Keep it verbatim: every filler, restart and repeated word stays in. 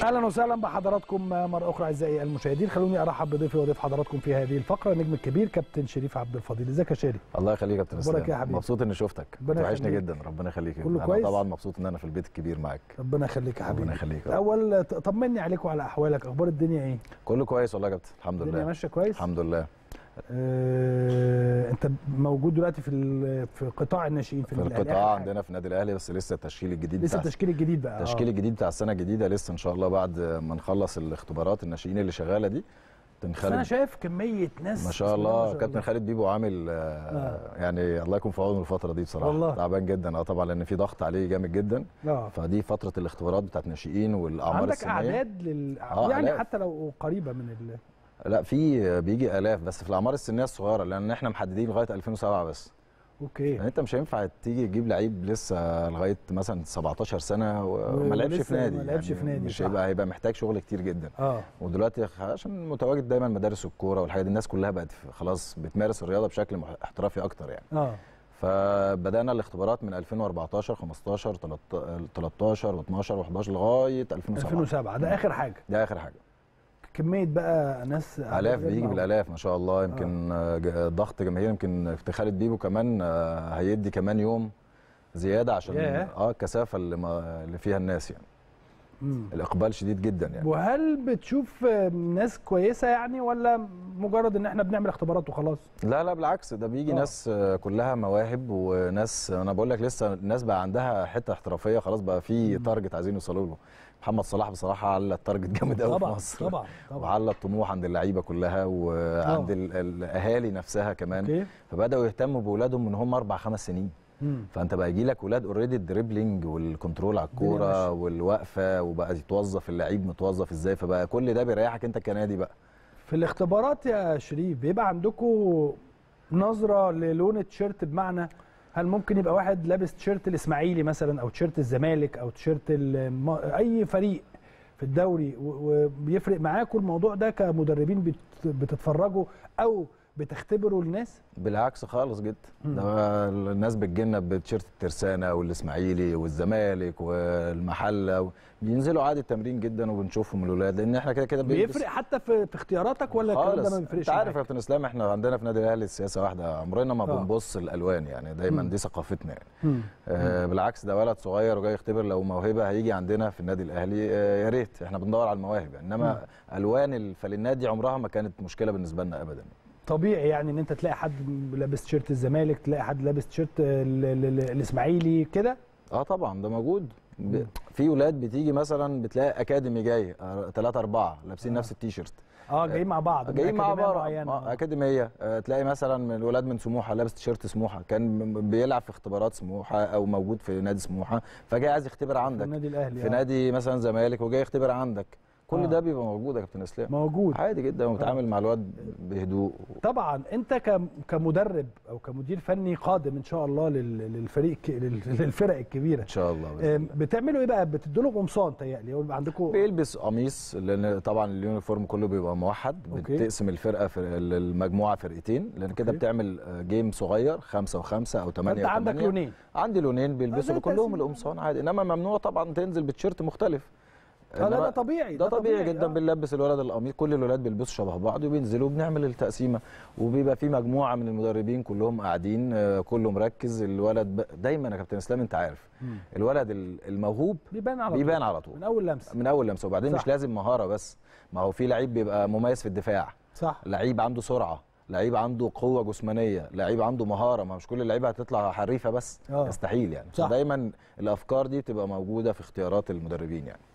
اهلا وسهلا بحضراتكم مره اخرى اعزائي المشاهدين. خلوني ارحب بضيفي وضيف حضراتكم في هذه الفقره النجم الكبير كابتن شريف عبد الفضيل. ازيك يا شريف؟ الله يخليك يا كابتن اسلام. مبارك يا حبيبي. مبسوط اني شفتك، وحشني جدا. ربنا يخليك. كله انا كويس؟ طبعا مبسوط ان انا في البيت الكبير معاك. ربنا يخليك يا حبيبي. ربنا يخليك. اول طمني عليك وعلى احوالك، اخبار الدنيا ايه؟ كله كويس والله يا كابتن، الحمد لله. الدنيا ماشيه كويس الحمد لله. آه، انت موجود دلوقتي في في قطاع الناشئين في, في القطاع عندنا في النادي الاهلي، بس لسه التشكيل الجديد لسه التشكيل الجديد بقى التشكيل الجديد بتاع السنه الجديده لسه ان شاء الله بعد ما نخلص الاختبارات الناشئين اللي شغاله دي. بس انا شايف كميه ناس ما شاء الله. كابتن خالد بيبو عامل آه آه. يعني الله يكون في عونه الفتره دي بصراحه. والله تعبان جدا اه طبعا، لان في ضغط عليه جامد جدا. آه. فدي فتره الاختبارات بتاعت الناشئين والاعمار السنيه. عندك اعداد لل آه يعني ألاف. حتى لو قريبه من ال لا في بيجي الاف، بس في الاعمار السنيه الصغيره، لان احنا محددين لغايه ألفين وسبعة بس. اوكي. يعني انت مش هينفع تيجي تجيب لعيب لسه لغايه مثلا سبعتاشر سنه وما لعبش في نادي. ما لعبش يعني في نادي مش هيبقى هيبقى محتاج شغل كتير جدا. اه ودلوقتي عشان متواجد دايما مدارس الكوره والحاجات دي، الناس كلها بقت خلاص بتمارس الرياضه بشكل احترافي اكتر يعني. اه فبدانا الاختبارات من ألفين وأربعتاشر خمستاشر تلتاشر واتناشر وحداشر لغايه ألفين وسبعة. ألفين وسبعة ده اخر حاجه. ده اخر حاجه. كميه بقى ناس الاف بيجي بالالاف ما شاء الله. يمكن آه. ضغط جماهير. يمكن خالد بيبو كمان آه هيدي كمان يوم زياده عشان yeah. اه الكثافه اللي, ما اللي فيها الناس يعني. مم. الاقبال شديد جدا يعني. وهل بتشوف ناس كويسه يعني، ولا مجرد ان احنا بنعمل اختبارات وخلاص؟ لا لا بالعكس، ده بيجي أوه. ناس كلها مواهب، وناس انا بقول لك لسه الناس بقى عندها حته احترافيه خلاص، بقى في تارجت عايزين يوصلوا له. محمد صلاح بصراحه على التارجت جامد قوي في مصر. طبعا طبعا. وعلى الطموح عند اللعيبه كلها وعند الاهالي نفسها كمان. أوكي. فبداوا يهتموا باولادهم من هم اربع خمس سنين. مم. فانت بقى يجي لك اولاد اوريدي الدريبلينج والكنترول على الكوره والوقفه، وبقى يتوظف اللعيب متوظف ازاي، فبقى كل ده بيريحك انت كنادي بقى. في الاختبارات يا شريف بيبقى عندكم نظره للون التيشيرت، بمعنى هل ممكن يبقى واحد لابس تيشيرت الاسماعيلي مثلا او تيشيرت الزمالك او تيشيرت اي فريق في الدوري، وبيفرق معاكم الموضوع ده كمدربين بتتفرجوا او بتختبروا الناس؟ بالعكس خالص جدا. ده الناس بتجيلنا بتيشيرت الترسانه والاسماعيلي والزمالك والمحله، بينزلوا عادي التمرين جدا وبنشوفهم الاولاد، لان احنا كده كده بيفرق حتى في, في اختياراتك، ولا الكلام ده ما بيفرقش؟ انت عارف يا كابتن اسلام، احنا عندنا في نادي الاهلي السياسه واحده، عمرنا ما آه. بنبص الالوان يعني، دايما مم. دي ثقافتنا يعني. آه بالعكس، ده ولد صغير وجاي يختبر، لو موهبه هيجي عندنا في النادي الاهلي آه يا ريت، احنا بندور على المواهب يعني. انما مم. الوان الفلينات دي عمرها ما كانت مشكله بالنسبه لنا ابدا. طبيعي يعني ان انت تلاقي حد لابس تيشيرت الزمالك، تلاقي حد لابس تيشيرت الاسماعيلي كده. اه طبعا ده موجود. في ولاد بتيجي مثلا بتلاقي اكاديمي جاي ثلاثة أربعة لابسين آه. نفس التيشيرت. اه جايين مع بعض، جايين مع بعض آه اكاديميه. آه تلاقي مثلا من الولاد من سموحه لابس تيشيرت سموحه، كان بيلعب في اختبارات سموحه او موجود في نادي سموحه، فجاي عايز يختبر عندك في النادي الاهلي في آه. نادي مثلا زمالك وجاي يختبر عندك. كل آه. ده بيبقى موجود يا كابتن اسلام. موجود عادي جدا، وبتعامل آه. مع الواد بهدوء. طبعا انت كمدرب او كمدير فني قادم ان شاء الله للفريق للفرق الكبيره ان شاء الله. بتعملوا ايه بقى؟ بتدوا له قمصان تهيألي ويبقى عندكم؟ بيلبس قميص، لان طبعا اليونيفورم كله بيبقى موحد. أوكي. بتقسم الفرقه في المجموعه فرقتين، لان كده بتعمل جيم صغير خمسة وخمسة او ثمانية. انت عندك لونين؟ عندي لونين بيلبسوا كلهم القمصان عادي، انما ممنوع طبعا تنزل بتيشيرت مختلف. اه ده طبيعي، ده طبيعي, طبيعي جدا. آه. بنلبس الولد القميص، كل الولاد بيلبسوا شبه بعض وبينزلوا بنعمل التقسيمه، وبيبقى في مجموعه من المدربين كلهم قاعدين كله مركز. الولد ب... دايما يا كابتن اسلام انت عارف مم. الولد الموهوب بيبان على بيبان طول. على طول من اول لمسه من اول لمسه. وبعدين صح. مش لازم مهاره بس، ما هو في لعيب بيبقى مميز في الدفاع، صح، لعيب عنده سرعه، لعيب عنده قوه جسمانيه، لعيب عنده مهاره. ما مش كل اللعيبه هتطلع حريفه بس. أوه. يستحيل يعني. دايما الافكار دي بتبقى موجوده في اختيارات المدربين يعني.